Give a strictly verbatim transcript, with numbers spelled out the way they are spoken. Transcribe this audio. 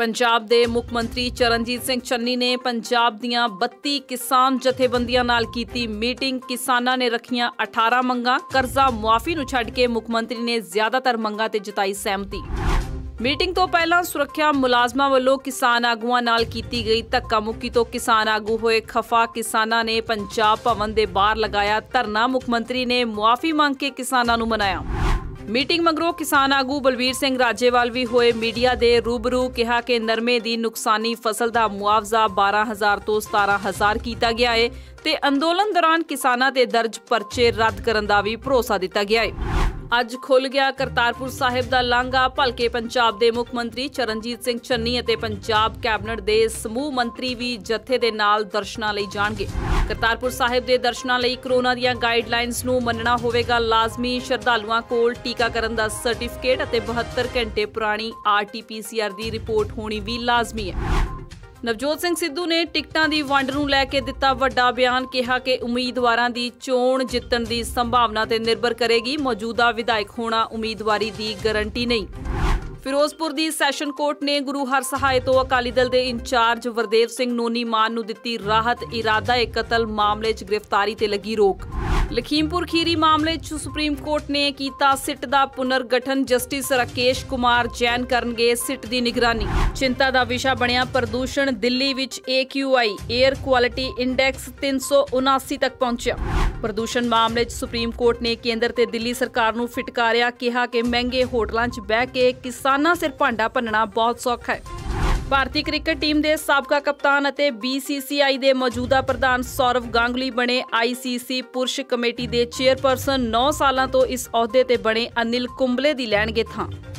पंजाब के मुख मंत्री चरणजीत सिंह चन्नी ने पंजाब दीआं बत्ती किसान जथेबंदियां नाल कीती मीटिंग। किसानां ने रखियां अठारह मंगां। कर्जा मुआफी नूं छड्ड के मुख मंत्री ने ज्यादातर मंगां ते जताई सहमति। मीटिंग तो पहला सुरक्षा मुलाजमां वल्लों किसान आगूआं नाल कीती गई धक्का मुक्की तो किसान आगू होए खफा। किसानां ने पंजाब भवन दे बाहर लगाया धरना। मुख मंत्री ने मुआफी मंग के किसानां नूं मनाया। मीटिंग मगरों किसान आगू बलबीर सिंह राजेवाल भी होए मीडिया दे रूबरू। कहा कि नरमे दी नुकसानी फसल दा मुआवजा बारह हज़ार तो सतारह हज़ार कीता गया है ते अंदोलन दौरान किसानां ते दर्ज परचे रद्द करन दा भी भरोसा दिता गया है। अज खुल गया करतारपुर साहिब दा लांघा। भलके पंजाब दे मुख मंत्री चरणजीत सिंह चन्नी अते पंजाब कैबिनेट दे समूह मंत्री भी जत्थे दे नाल दर्शनां लई जाणगे। करतारपुर साहिब दे दर्शनां लई कोरोना दीआं गाइडलाइनस नूं मनना होवेगा लाजमी। श्रद्धालुआं कोल टीकाकरण दा सर्टिफिकेट अते बहत्तर घंटे पुरानी R T P C R दी रिपोर्ट होनी भी लाजमी है। नवजोत सिंह सिद्धू ने टिकटां दी वंड नूं लैके दिता वड्डा बयान। कहा कि उम्मीदवारां दी चोण जितण दी संभावना ते निर्भर करेगी। मौजूदा विधायक होना उम्मीदवारी दी गारंटी नहीं। फिरोजपुर दी सैशन कोर्ट ने गुरु हरसहाय तो अकाली दल दे इंचार्ज वरदेव सिंह नोनी मान नूं दित्ती राहत। इरादा ए कतल मामले च गिरफ्तारी ते लगी रोक। लखीमपुर खीरी मामले च सुप्रीम कोर्ट ने कीता सिट दा पुनर्गठन। जस्टिस राकेश कुमार जैन करनगे सिट दी निगरानी। चिंता दा विशा बनिया प्रदूषण। दिल्ली विच A Q I air quality index तीन सौ उनासी तक पहुंचा। प्रदूषण मामले च सुप्रीम कोर्ट ने केंद्र ते दिल्ली सरकार नूं फिटकारिया। कहा कि महंगे होटलां च बह के किसानां सिर भांडा भन्नना बहुत सौखा है। भारतीय क्रिकेट टीम के साबका कप्तान अते बी सी सी आई के मौजूदा प्रधान सौरव गांगुली बने आई सी सी पुरुष कमेटी के चेयरपर्सन। नौ सालों तो इस अहुदे ते बने अनिल कुंबले दी लैणगे थां।